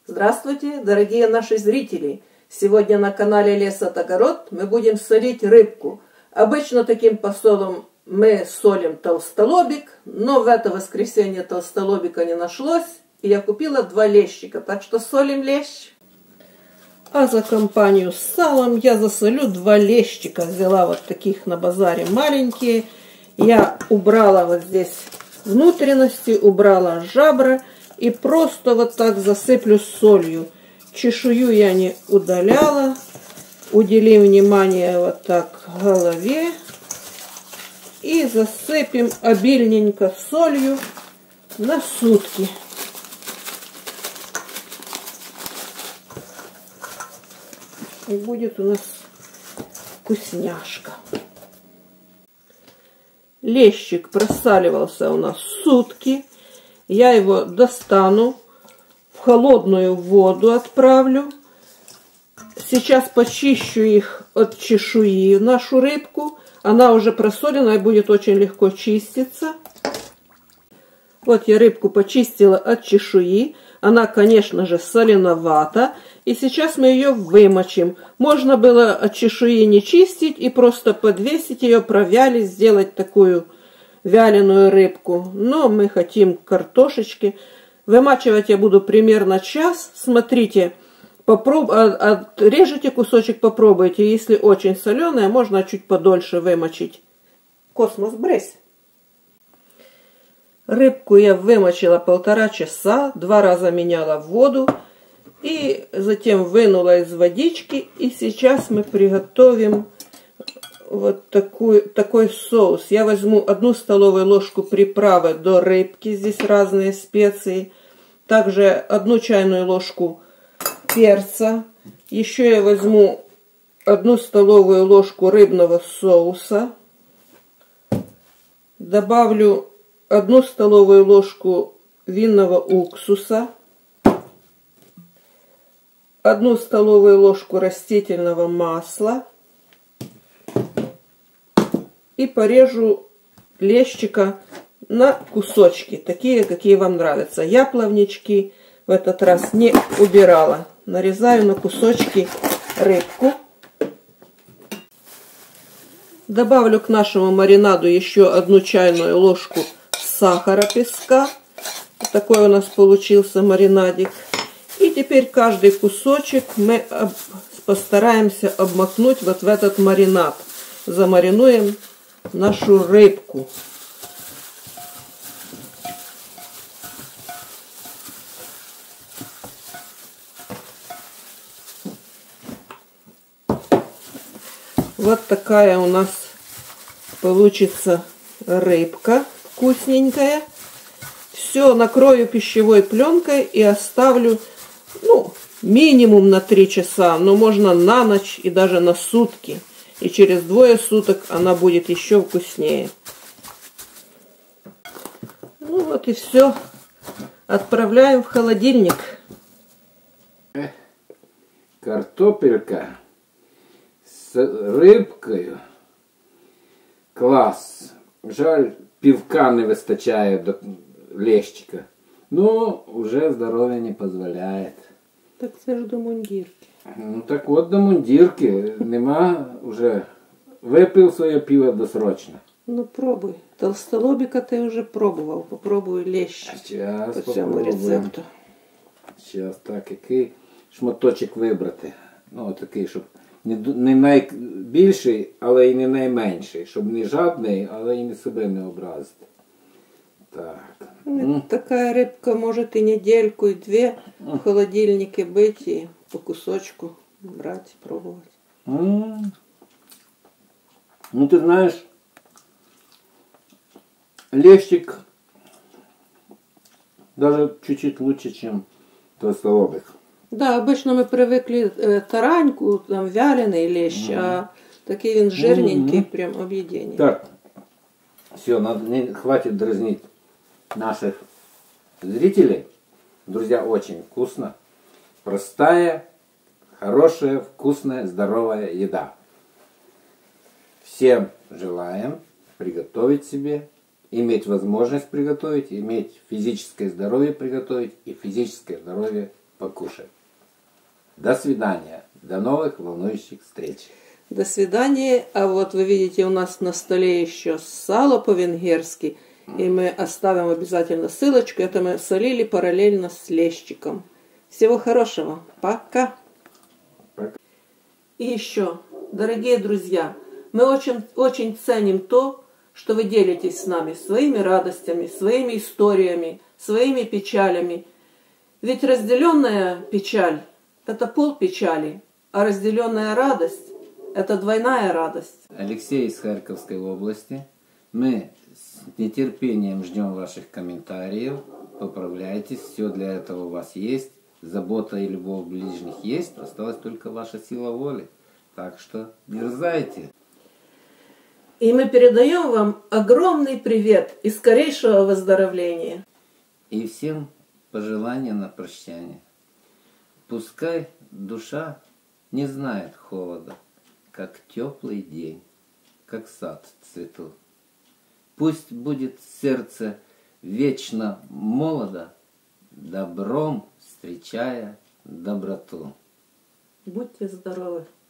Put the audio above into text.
Здравствуйте, дорогие наши зрители! Сегодня на канале Лес от Огород мы будем солить рыбку. Обычно таким посолом мы солим толстолобик, но в это воскресенье толстолобика не нашлось, и я купила 2 лещика, так что солим лещ. А за компанию с салом я засолю 2 лещика. Взяла вот таких на базаре маленькие. Я убрала вот здесь внутренности, убрала жабры и просто вот так засыплю солью. Чешую я не удаляла. Уделим внимание вот так голове. И засыпем обильненько солью на сутки. И будет у нас вкусняшка. Лещик просаливался у нас сутки. Я его достану, в холодную воду отправлю. Сейчас почищу их от чешуи, нашу рыбку. Она уже просоленная, будет очень легко чиститься. Вот я рыбку почистила от чешуи. Она, конечно же, соленовата. И сейчас мы ее вымочим. Можно было от чешуи не чистить и просто подвесить ее, провялить, сделать такую вяленую рыбку. Но мы хотим картошечки. Вымачивать я буду примерно час. Смотрите, режете кусочек, попробуйте. Если очень соленая, можно чуть подольше вымочить. Космос, брысь. Рыбку я вымочила 1,5 часа, 2 раза меняла воду. И затем вынула из водички. И сейчас мы приготовим вот такой соус. Я возьму 1 столовую ложку приправы до рыбки. Здесь разные специи. Также 1 чайную ложку перца. Еще я возьму 1 столовую ложку рыбного соуса. Добавлю 1 столовую ложку винного уксуса. 1 столовую ложку растительного масла. И порежу лещика на кусочки, такие, какие вам нравятся. Я плавнички в этот раз не убирала. Нарезаю на кусочки рыбку. Добавлю к нашему маринаду еще 1 чайную ложку сахара песка. Такой у нас получился маринадик. И теперь каждый кусочек мы постараемся обмакнуть вот в этот маринад. Замаринуем нашу рыбку. Вот такая у нас получится рыбка вкусненькая. Все накрою пищевой пленкой и оставлю, минимум на 3 часа, но можно на ночь и даже на сутки. И через 2 суток она будет еще вкуснее. Ну вот и все. Отправляем в холодильник. Картопелька с рибкою. Клас. Жаль, пивка не вистачає до лещика. Ну, уже здоров'я не дозволяє. Так це ж до мундірки. Ну так от до мундірки. Нема вже. Випив своє пиво досрочно. Ну пробуй. Толстолобика ти вже пробував. Попробуй лещ. Зараз по цьому рецепту. Зараз так, який шматочок вибрати. Ну такий, щоб не найбільший, але і не найменший. Щоб не жадний, але і не себе не образити. Так. Такая рыбка может и недельку, и 2 в холодильнике быть и по кусочку брать, пробовать. Ну ты знаешь, лещик даже чуть-чуть лучше, чем толстолобик. Да, обычно мы привыкли тараньку, там вяленый лещ, а такие он жирненький, прям объедение. Так, все, хватит дразнить наших зрителей. Друзья, очень вкусно. Простая, хорошая, вкусная, здоровая еда. Всем желаем приготовить себе, иметь возможность приготовить, иметь физическое здоровье приготовить и физическое здоровье покушать. До свидания. До новых волнующих встреч. До свидания. А вот вы видите, у нас на столе еще сало по-венгерски. И мы оставим обязательно ссылочку. Это мы солили параллельно с лещиком. Всего хорошего. Пока. И еще, дорогие друзья, мы очень ценим то, что вы делитесь с нами своими радостями, своими историями, своими печалями. Ведь разделенная печаль – это пол печали, а разделенная радость – это двойная радость. Алексей из Харьковской области. Мы с нетерпением ждем ваших комментариев. Поправляйтесь, все для этого у вас есть. Забота и любовь ближних есть, осталась только ваша сила воли. Так что дерзайте. И мы передаем вам огромный привет и скорейшего выздоровления. И всем пожелания на прощание. Пускай душа не знает холода, как теплый день, как сад в цвету. Пусть будет сердце вечно молодо, добром встречая доброту. Будьте здоровы!